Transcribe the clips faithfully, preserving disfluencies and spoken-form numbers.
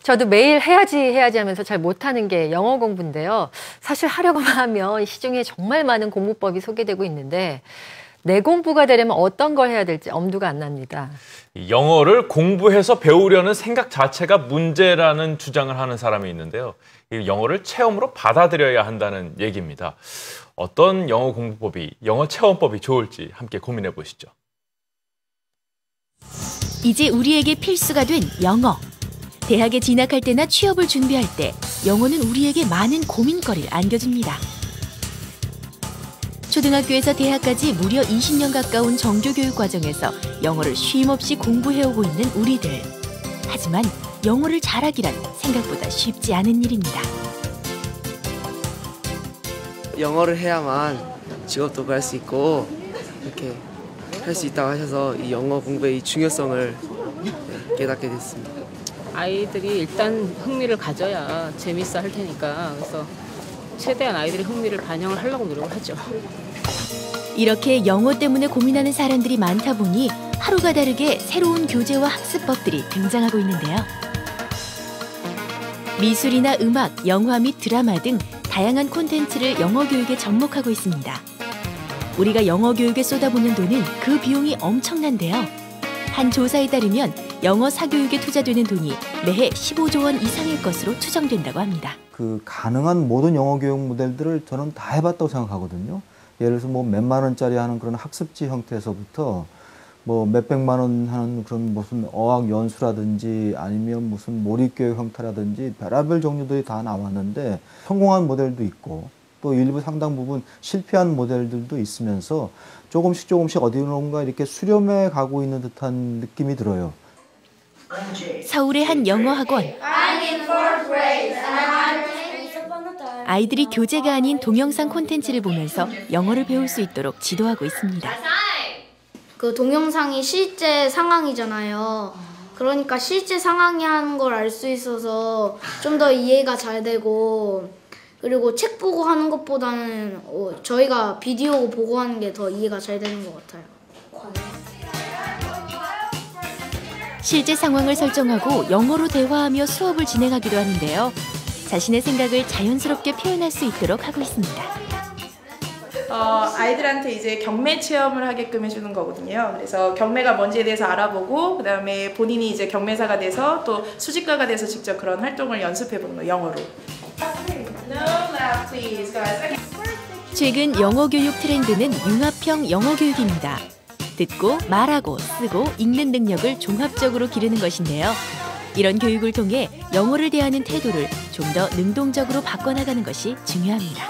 저도 매일 해야지 해야지 하면서 잘 못하는 게 영어 공부인데요. 사실 하려고만 하면 시중에 정말 많은 공부법이 소개되고 있는데 내 공부가 되려면 어떤 걸 해야 될지 엄두가 안 납니다. 영어를 공부해서 배우려는 생각 자체가 문제라는 주장을 하는 사람이 있는데요. 이 영어를 체험으로 받아들여야 한다는 얘기입니다. 어떤 영어 공부법이, 영어 체험법이 좋을지 함께 고민해 보시죠. 이제 우리에게 필수가 된 영어. 대학에 진학할 때나 취업을 준비할 때 영어는 우리에게 많은 고민거리를 안겨줍니다. 초등학교에서 대학까지 무려 이십 년 가까운 정규교육 과정에서 영어를 쉼없이 공부해오고 있는 우리들. 하지만 영어를 잘하기란 생각보다 쉽지 않은 일입니다. 영어를 해야만 직업도 구할 수 있고 이렇게 할 수 있다고 하셔서 이 영어 공부의 이 중요성을 깨닫게 됐습니다. 아이들이 일단 흥미를 가져야 재밌어 할 테니까 그래서 최대한 아이들의 흥미를 반영을 하려고 노력을 하죠. 이렇게 영어 때문에 고민하는 사람들이 많다 보니 하루가 다르게 새로운 교재와 학습법들이 등장하고 있는데요. 미술이나 음악, 영화 및 드라마 등 다양한 콘텐츠를 영어 교육에 접목하고 있습니다. 우리가 영어 교육에 쏟아붓는 돈은 그 비용이 엄청난데요. 한 조사에 따르면 영어 사교육에 투자되는 돈이 매해 십오조 원 이상일 것으로 추정된다고 합니다. 그 가능한 모든 영어 교육 모델들을 저는 다 해봤다고 생각하거든요. 예를 들어서 뭐 몇만 원짜리 하는 그런 학습지 형태에서부터 뭐 몇백만 원 하는 그런 무슨 어학 연수라든지 아니면 무슨 몰입교육 형태라든지 별의별 종류들이 다 나왔는데 성공한 모델도 있고 또 일부 상당 부분 실패한 모델들도 있으면서 조금씩 조금씩 어디론가 이렇게 수렴해 가고 있는 듯한 느낌이 들어요. 서울의 한 영어 학원. 아이들이 교재가 아닌 동영상 콘텐츠를 보면서 영어를 배울 수 있도록 지도하고 있습니다. 그 동영상이 실제 상황이잖아요. 그러니까 실제 상황이 하는 걸 알 수 있어서 좀 더 이해가 잘 되고 그리고 책 보고 하는 것보다는 어, 저희가 비디오 보고 하는 게 더 이해가 잘 되는 것 같아요. 실제 상황을 설정하고 영어로 대화하며 수업을 진행하기도 하는데요. 자신의 생각을 자연스럽게 표현할 수 있도록 하고 있습니다. 어, 아이들한테 이제 경매 체험을 하게끔 해주는 거거든요. 그래서 경매가 뭔지에 대해서 알아보고 그 다음에 본인이 이제 경매사가 돼서 또 수집가가 돼서 직접 그런 활동을 연습해보는 거예요, 영어로. 최근 영어 교육 트렌드는 융합형 영어 교육입니다. 듣고 말하고 쓰고 읽는 능력을 종합적으로 기르는 것인데요. 이런 교육을 통해 영어를 대하는 태도를 좀 더 능동적으로 바꿔나가는 것이 중요합니다.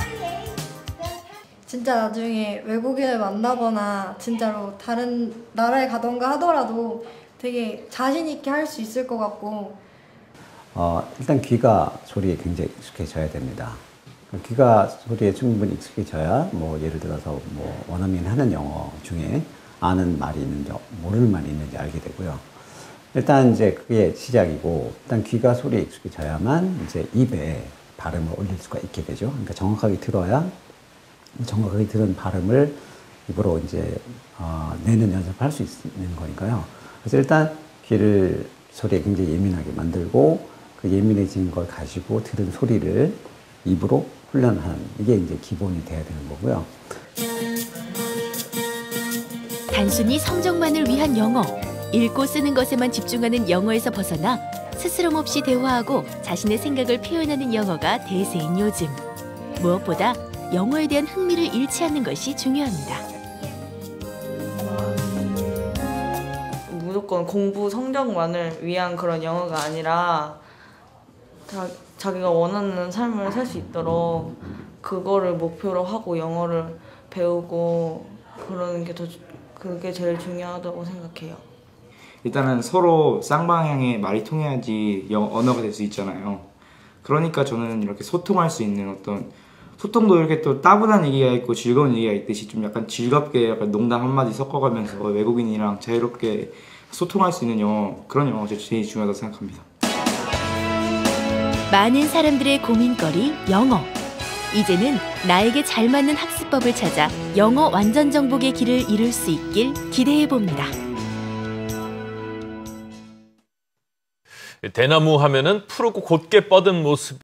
진짜 나중에 외국인을 만나거나 진짜로 다른 나라에 가던가 하더라도 되게 자신 있게 할 수 있을 것 같고 어, 일단 귀가 소리에 굉장히 익숙해져야 됩니다. 귀가 소리에 충분히 익숙해져야 뭐 예를 들어서 뭐 원어민 하는 영어 중에 아는 말이 있는지 모르는 말이 있는지 알게 되고요. 일단 이제 그게 시작이고 일단 귀가 소리에 익숙해져야만 이제 입에 발음을 올릴 수가 있게 되죠. 그러니까 정확하게 들어야 정확하게 들은 발음을 입으로 이제 어, 내는 연습을 할 수 있는 거니까요. 그래서 일단 귀를 소리에 굉장히 예민하게 만들고 그 예민해진 걸 가지고 들은 소리를 입으로 훈련하는 이게 이제 기본이 돼야 되는 거고요. 단순히 성적만을 위한 영어, 읽고 쓰는 것에만 집중하는 영어에서 벗어나 스스럼 없이 대화하고 자신의 생각을 표현하는 영어가 대세인 요즘. 무엇보다 영어에 대한 흥미를 잃지 않는 것이 중요합니다. 무조건 공부 성적만을 위한 그런 영어가 아니라 자, 자기가 원하는 삶을 살 수 있도록 그거를 목표로 하고 영어를 배우고 그러는 게 더 그게 제일 중요하다고 생각해요. 일단은 서로 쌍방향의 말이 통해야지 영어, 언어가 될 수 있잖아요. 그러니까 저는 이렇게 소통할 수 있는 어떤 소통도 이렇게 또 따분한 얘기가 있고 즐거운 얘기가 있듯이 좀 약간 즐겁게 약간 농담 한마디 섞어가면서 외국인이랑 자유롭게 소통할 수 있는 영어, 그런 영어가 제일 중요하다고 생각합니다. 많은 사람들의 고민거리 영어. 이제는 나에게 잘 맞는 학습법을 찾아 영어 완전 정복의 길을 이룰 수 있길 기대해 봅니다. 대나무 하면은 푸르고 곧게 뻗은 모습